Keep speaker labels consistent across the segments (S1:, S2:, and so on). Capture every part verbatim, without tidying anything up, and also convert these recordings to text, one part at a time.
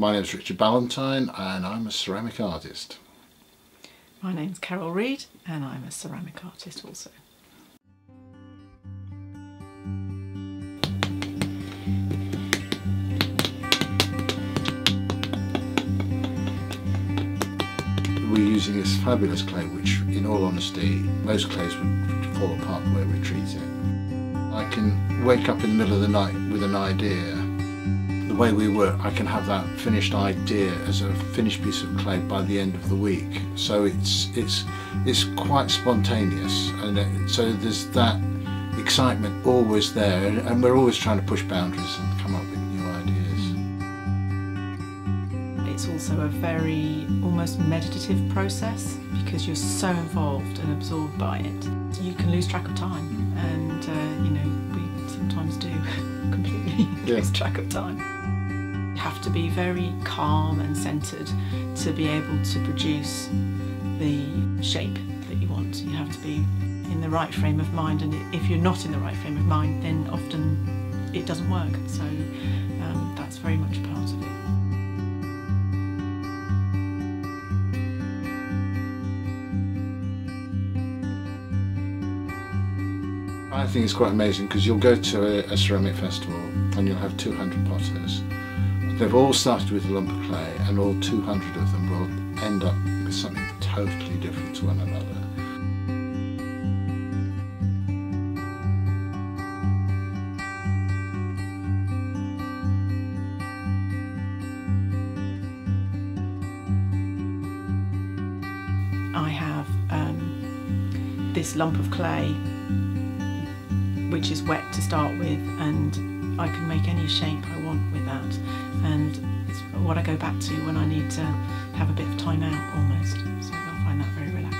S1: my name is Richard Ballantyne and I'm a ceramic artist.
S2: My name's Carol Read and I'm a ceramic artist also.
S1: We're using this fabulous clay which, in all honesty, most clays would fall apart the way we're treating. I can wake up in the middle of the night with an idea. The way we work, I can have that finished idea as a finished piece of clay by the end of the week. So it's it's it's quite spontaneous, and it, so there's that excitement always there, and, and we're always trying to push boundaries and come up with new ideas.
S2: It's also a very almost meditative process because you're so involved and absorbed by it. You can lose track of time, and uh, you know, we sometimes do completely
S1: yeah.
S2: lose track of time. You have to be very calm and centred to be able to produce the shape that you want. You have to be in the right frame of mind, and if you're not in the right frame of mind, then often it doesn't work. So um, that's very much a part of it.
S1: I think it's quite amazing because you'll go to a, a ceramic festival and you'll have two hundred potters. They've all started with a lump of clay, and all two hundred of them will end up with something totally different to one another.
S2: I have um, this lump of clay which is wet to start with, and I can make any shape I want with that, and it's what I go back to when I need to have a bit of time out almost, so I find that very relaxing.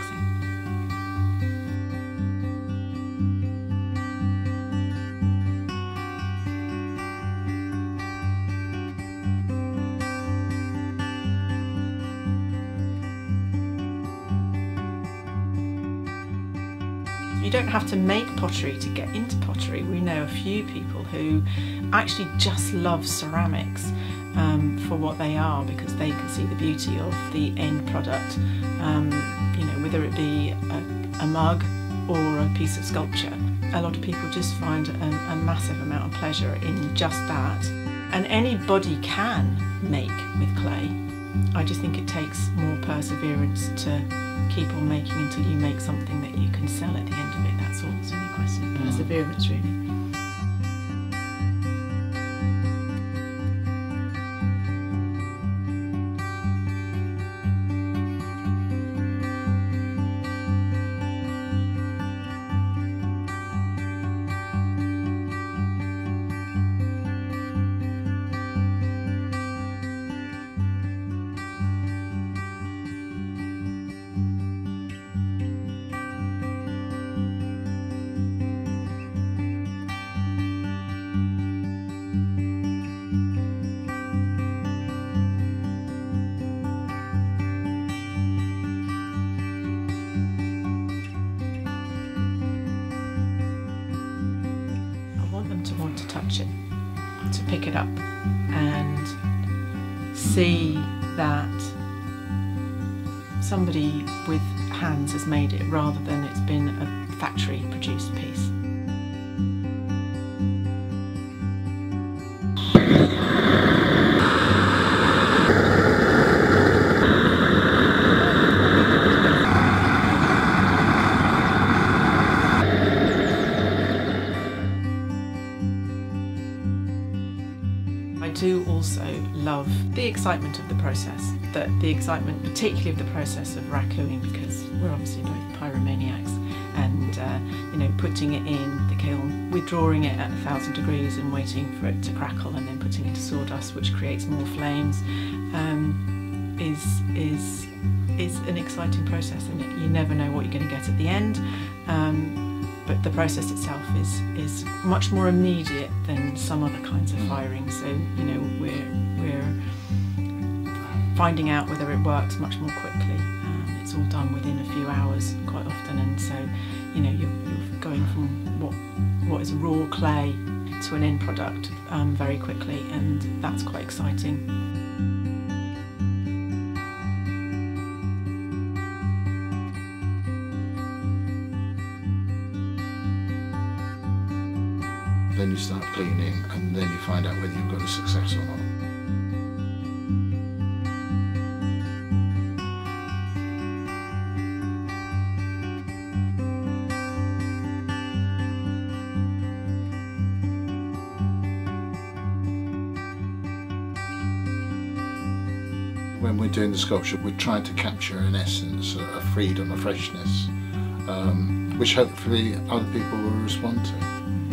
S2: You don't have to make pottery to get into pottery. We know a few people who actually just love ceramics um, for what they are, because they can see the beauty of the end product, um, you know, whether it be a, a mug or a piece of sculpture. A lot of people just find a, a massive amount of pleasure in just that. And anybody can make with clay. I just think it takes more perseverance to keep on making until you make something that you can sell at the end of it. That's all. It's only a question of perseverance, really. Want to touch it, to pick it up and see that somebody with hands has made it rather than it's been a factory produced piece. I do also love the excitement of the process, that the excitement particularly of the process of raccooing, because we're obviously both pyromaniacs, and uh, you know, putting it in the kiln, withdrawing it at a thousand degrees and waiting for it to crackle, and then putting it to sawdust, which creates more flames, um, is is is an exciting process, and you never know what you're going to get at the end. Um, But the process itself is is much more immediate than some other kinds of firing. So you know, we're we're finding out whether it works much more quickly. Um, it's all done within a few hours quite often, and so you know, you're, you're going from what what is raw clay to an end product um, very quickly, and that's quite exciting.
S1: then you start cleaning, and then you find out whether you've got a success or not. When we're doing the sculpture, we're trying to capture an essence, a freedom, a freshness, um, which hopefully other people will respond to.